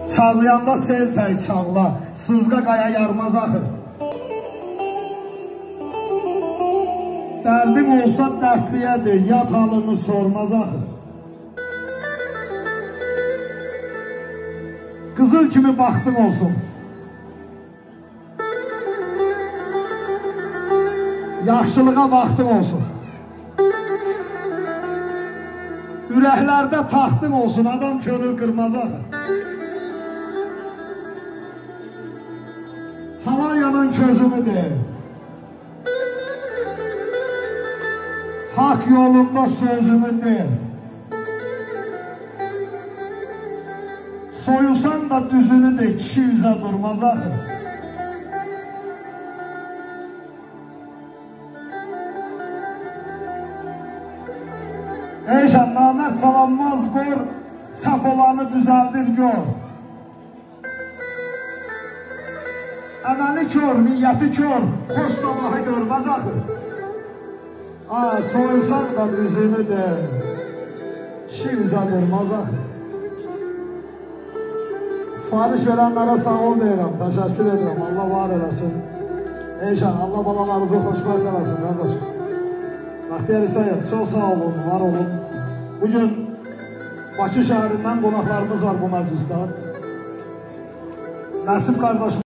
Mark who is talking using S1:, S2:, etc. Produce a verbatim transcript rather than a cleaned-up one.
S1: Çağlayanda sel tək çağla, sızqa qaya yarmaz axı. Dərdim olsa dərdliyədir, yad halını sormaz axı. Qızıl kimi baxtın olsun. Yaxşılığa vaxtın olsun. Ürəklərdə taxtın olsun, adam könül qırmaz axı. Halal yanan közümü de, hak yolunda sözümü de, soyusan da düzünü de kişi yüze durmaz axı. Eyşan namert salanmaz qor, saf olanı düzeldir gör. Əməli kör, niyyəti kör, xoş sabahı görməz axı. Aa, soyusan da düzünü de, kişi yüze durmaz axı. Sipariş verənlərə sağ ol deyirəm, təşəkkür edirəm, Allah var eləsin. Eyşan, Allah balalarınızı xoşbəxt eləsin, qardaş. Bəxtiyar İsayev, çox sağ olun, var olun. Bugün Bakı şəhərindən qonaqlarımız var bu məclisdə. Nəsib qardaşım.